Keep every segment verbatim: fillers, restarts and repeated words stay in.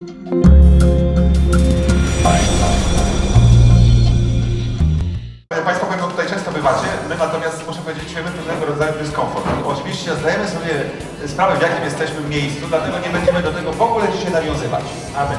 Państwo pewno tutaj często bywacie, my natomiast muszę powiedzieć, czujemy pewnego rodzaju dyskomfort. Oczywiście zdajemy sobie sprawę, w jakim jesteśmy miejscu, dlatego nie będziemy do tego w ogóle dzisiaj nawiązywać. Amen.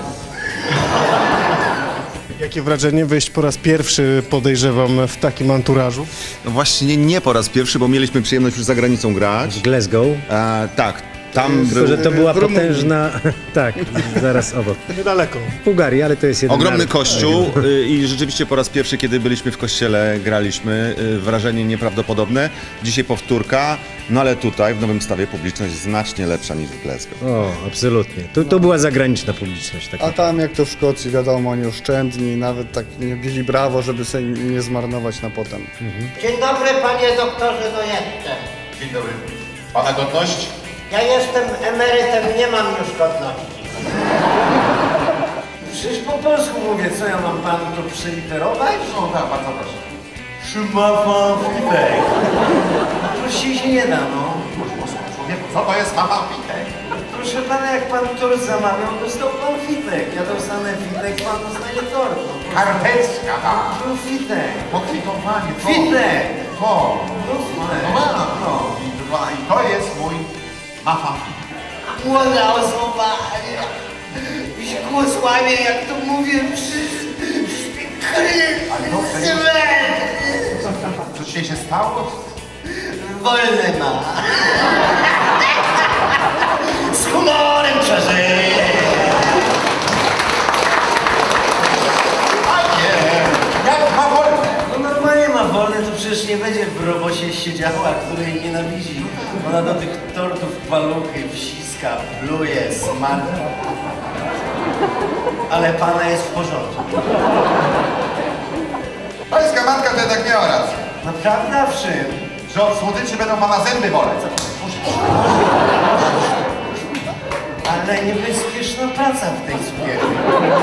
Jakie wrażenie wyjść po raz pierwszy, podejrzewam, w takim anturażu? No właśnie nie po raz pierwszy, bo mieliśmy przyjemność już za granicą grać. W Glasgow. E, tak, tam... Tylko, że to była w Rumunii. potężna... tak, zaraz obok. Niedaleko. W Bułgarii, ale to jest jeden Ogromny naród. kościół y, i rzeczywiście po raz pierwszy, kiedy byliśmy w kościele, graliśmy, y, wrażenie nieprawdopodobne. Dzisiaj powtórka, no ale tutaj w Nowym Stawie publiczność znacznie lepsza niż w Glasgow. O, absolutnie. To, to była zagraniczna publiczność. Taka. A tam jak to w Szkocji, wiadomo, nieoszczędni, nawet tak nie bili brawo, żeby sobie nie zmarnować na potem. Mhm. Dzień dobry, panie doktorze, no jestem. Dzień dobry. Pana godność? Ja jestem emerytem, nie mam już godności. Przecież po polsku mówię, co ja mam panu tu przyliterować? No tak, bardzo proszę. Szymafa Witek. Proszę się nie da, no. Człowieku, co to jest mama Witek? Proszę pana, jak pan tort zamawiał, dostał pan fitek. Ja dostanę fitek, pan dostanie tort. No, Karteczka, tak. no fitek. Pokwitowanie, to. Fitek. To. No fitek. No, no, No. I, dwa- I to jest mój mama Witek. Młoda osoba, i się błogosławię, jak to mówię, przy Ale dobrze, Co dzisiaj się stało? wolne ma. Z humorem przeżyje. A nie, jak ma wolne. No normalnie ma wolne, to przecież nie będzie w robocie siedziała, której nienawidzi. Ona do tych tortów paluchy wciska, pluje, smarka. Ale pana jest w porządku. Pańska matka to jednak miała rację. Naprawdę, a w czym? Że od słodyczy będą pana zęby boleć. Ale niebezpieczna praca w tej cukierni.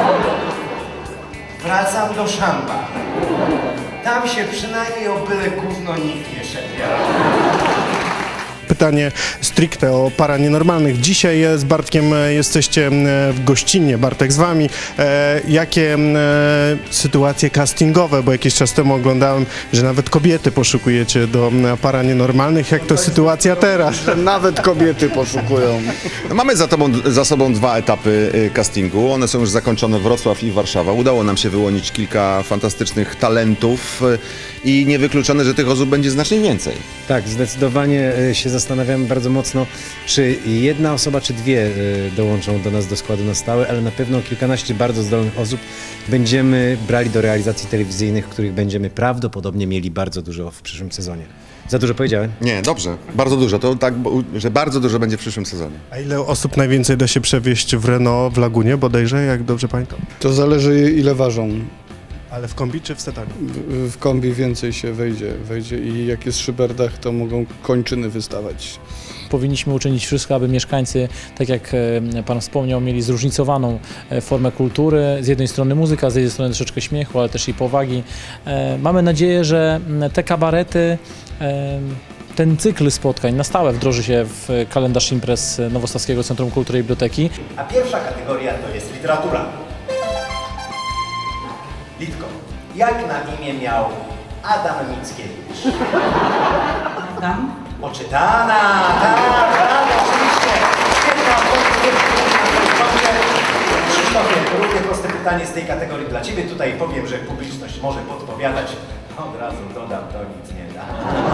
Wracam do szamba. Tam się przynajmniej o byle gówno nikt nie szepie. Pytanie stricte o para nienormalnych. Dzisiaj z Bartkiem jesteście w gościnnie, Bartek z wami. E, jakie e, sytuacje castingowe, bo jakiś czas temu oglądałem, że nawet kobiety poszukujecie do para nienormalnych. Jak to sytuacja teraz? Nawet kobiety poszukują. No, mamy za, tobą, za sobą dwa etapy y, castingu. One są już zakończone, Wrocław i Warszawa. Udało nam się wyłonić kilka fantastycznych talentów y, i niewykluczone, że tych osób będzie znacznie więcej. Tak, zdecydowanie y, się zastanawiamy bardzo mocno, czy jedna osoba, czy dwie y, dołączą do nas do składu na stałe, ale na pewno kilkanaście bardzo zdolnych osób będziemy brali do realizacji telewizyjnych, których będziemy prawdopodobnie mieli bardzo dużo w przyszłym sezonie. Za dużo powiedziałem? Nie, dobrze. Bardzo dużo. To tak, bo- że bardzo dużo będzie w przyszłym sezonie. A ile osób najwięcej da się przewieźć w Renault w Lagunie bodajże, jak dobrze pamiętam? To zależy ile ważą. Ale w kombi czy w sedanie? W, w kombi więcej się wejdzie, wejdzie i jak jest szyberdach, to mogą kończyny wystawać. Powinniśmy uczynić wszystko, aby mieszkańcy, tak jak e, Pan wspomniał, mieli zróżnicowaną e, formę kultury. Z jednej strony muzyka, z drugiej strony troszeczkę śmiechu, ale też i powagi. E, Mamy nadzieję, że m, te kabarety, e, ten cykl spotkań na stałe wdroży się w kalendarz imprez Nowostawskiego Centrum Kultury i Biblioteki. A pierwsza kategoria to jest literatura. Litko, jak na imię miał Adam Mickiewicz? Adam? Oczytana, tak, tak, oczywiście. Świetna odpowiedź. Krzysztofie, równie proste pytanie z tej kategorii dla Ciebie. Tutaj powiem, że publiczność może podpowiadać. Od razu dodam, to nic nie da.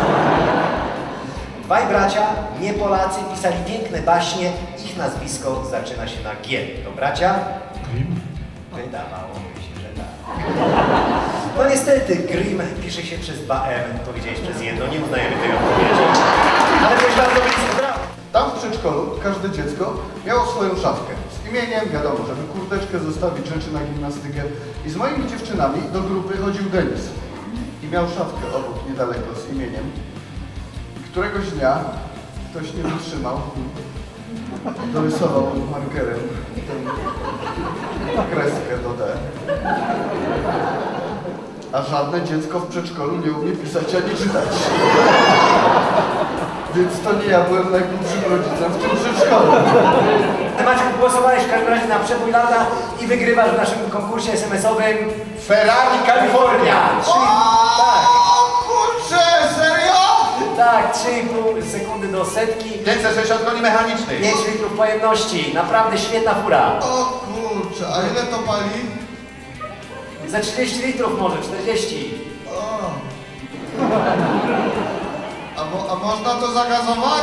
Dwaj bracia, nie Polacy, pisali piękne baśnie. Ich nazwisko zaczyna się na G. To bracia? Wydawało mi się, że tak. No niestety, Grimm pisze się przez dwa M, powiedziałeś przez jedno, nie uznajemy tej odpowiedzi. Ale to jest bardzo blisko, brawo. Tam w przedszkolu każde dziecko miało swoją szafkę z imieniem, wiadomo, żeby kurteczkę zostawić, rzeczy na gimnastykę. I z moimi dziewczynami do grupy chodził Denis. I miał szafkę obok, niedaleko, z imieniem. I któregoś dnia ktoś nie wytrzymał, dorysował markerem tę kreskę do D. A żadne dziecko w przedszkolu nie umie pisać ani czytać. Więc to nie ja byłem najgłupszym rodzicem w tym przedszkolu. Maciek, głosowałeś w każdym razie na przebój lata i wygrywasz w naszym konkursie es em esowym Ferrari California! Trzy, tak, Kurczę, serio? tak, trzy i pół sekundy do setki, pięćset sześćdziesiąt koni mechanicznych. pięć litrów pojemności, naprawdę świetna fura. O kurczę, a ile to pali? Za trzydzieści litrów może, czterdzieści. O. A, mo, a można to zagazować?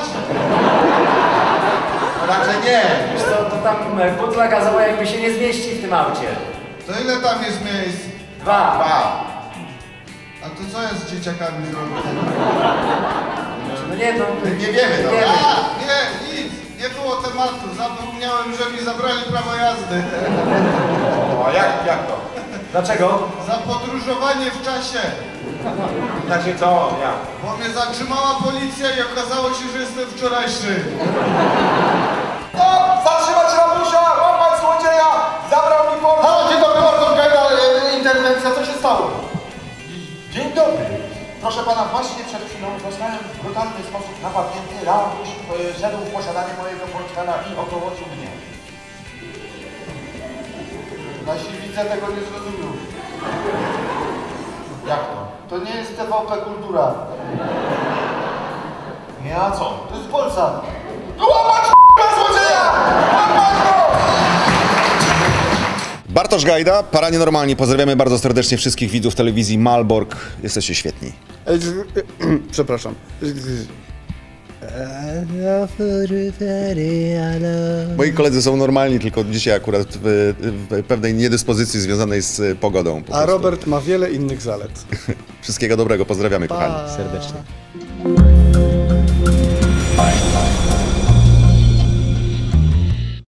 Raczej nie. Wiesz co, to tam butla gazowa jakby się nie zmieści w tym aucie. To ile tam jest miejsc? Dwa. Dwa. A to co jest z dzieciakami zrobione? No nie, no Nie wiemy, no. wiemy. A, nie, nic, nie było tematu. Zapomniałem, że mi zabrali prawo jazdy. A jak, jak to? Dlaczego? Za podróżowanie w czasie. Znaczy co? Jak? Bo mnie zatrzymała policja i okazało się, że jestem wczorajszy. No! Zatrzymać rabusia! Łapać złodzieja! Zabrał mi port! Halo, dzień dobry, Bartosz Gajda, e, interwencja, co się stało? Dzień dobry. Proszę pana, właśnie przed chwilą zostałem w brutalny sposób napadnięty. Rabuś e, szedł w posiadanie mojego portfela i okołocił mnie. Nasi widze tego nie zrozumiał. Jak to? To nie jest T V P Kultura. Nie, a co? To jest Polsat. Łapać złodzieja! Łapać go! Bartosz Gajda, Paranienormalni. Pozdrawiamy bardzo serdecznie wszystkich widzów telewizji Malbork. Jesteście świetni. E, z- e, Przepraszam. Moi koledzy są normalni, tylko dzisiaj akurat w, w pewnej niedyspozycji związanej z pogodą. Po A prostu. Robert ma wiele innych zalet. Wszystkiego dobrego, pozdrawiamy kochani. Serdecznie. Bye, bye.